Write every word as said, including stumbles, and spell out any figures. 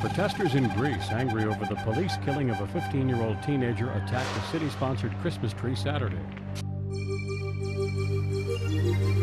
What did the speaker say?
Protesters in Greece angry over the police killing of a fifteen-year-old teenager attacked a city-sponsored Christmas tree Saturday.